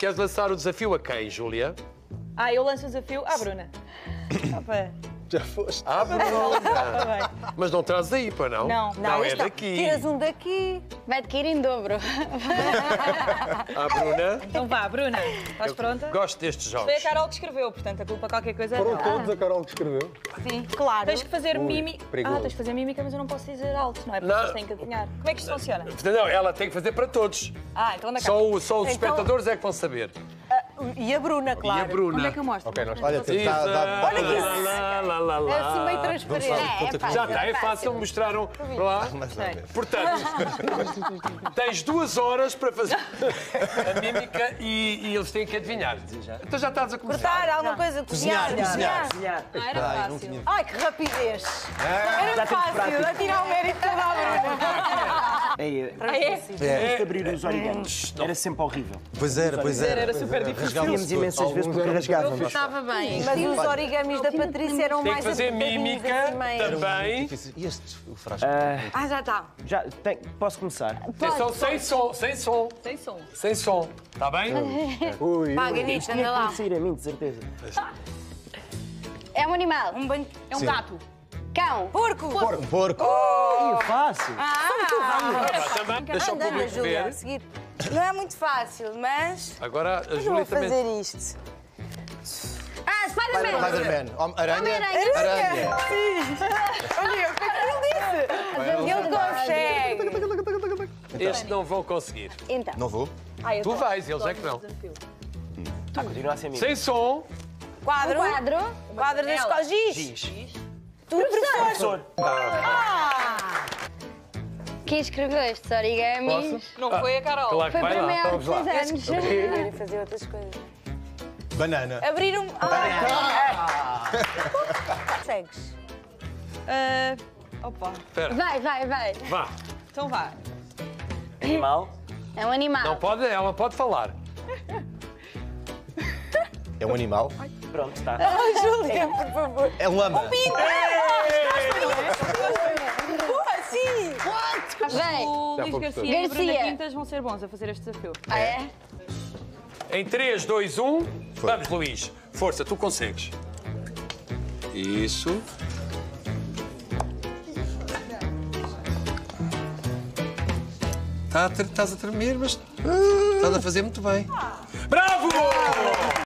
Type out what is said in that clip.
Queres lançar o desafio a quem, Júlia? Eu lanço o desafio à Bruna. Opa. Já foste. Bruna! Mas não trazes aí, para não? Não. Não, é daqui. Tiras um daqui. Vai te cair em dobro. Bruna. Então vá, Bruna. Estás pronta? Gosto destes jogos. Foi a Carol que escreveu, portanto a culpa qualquer coisa é Foram dela. todos a Carol que escreveu. Sim, claro. Tens que fazer mímica. perigoso. Tens que fazer mímica, mas eu não posso dizer alto, não é? Porque Não. vocês têm que adivinhar. Como é que isto funciona? Não, ela tem que fazer para todos. Então anda cá. Só os espectadores é que vão saber. E a Bruna, claro. E a Bruna. Onde é que eu mostro? Ok, nós Olha, dá. Olha que isso. É assim meio transparente. Já está, é fácil, mostraram para lá. Portanto, tens 2 horas para fazer a mímica e eles têm que adivinhar. Então já estás a começar. Cortar alguma coisa, cozinhar. Era fácil. Ai, que rapidez. Era fácil, a tirar o mérito toda a Bruna. Temos de abrir os origamis. Era sempre horrível. Pois era. Era super difícil. Fazíamos imensas vezes porque rasgávamos. Estava bem. Mas os origamis da Patrícia eram Tem que mais fazer apertadinhos mímica assim, meio. também. E este, o frasco? Já está. Já, posso começar? Atenção, sem som, sem som. Sem som. Sem som. Está bem? Paga nisto, anda lá. Sair a mim, de certeza. É um animal. É um gato. Cão. Porco. Porco. Fácil. Também. Deixa o Anda, público Júlia, a ver. seguir. Não é muito fácil, mas... Agora a Eu vou Júlia também. fazer isto. Spider-Man. Spider-Man. Aranha. Homem-Aranha. Aranha. Olha, o que é que ele disse? Ele consegue. Este não vão conseguir. Então. Não vou. Tu vais, eles é que não. Continua a ser mim. Sem som. Quadro. Quadro da escola. Giz. Tu, professor. Quem escreveu estes origamis? Não foi a Carol. Claro que Foi vai para lá. mim há Vamos lá. 6 anos. Querem fazer outras coisas. Banana. Abrir um... Segues. Opa. Espera. Vai. Vá. Então vá. Animal. É um animal. Não pode, ela pode falar. É um animal. Pronto, está. Júlia, por favor. É lama. Sim. Vem. O Luís Garcia e a Bruna Garcia. Quintas vão ser bons a fazer este desafio. É? Em 3, 2, 1. Vamos, Luís. Força, tu consegues. Isso. Estás a tremer, mas estás a fazer muito bem. Bravo!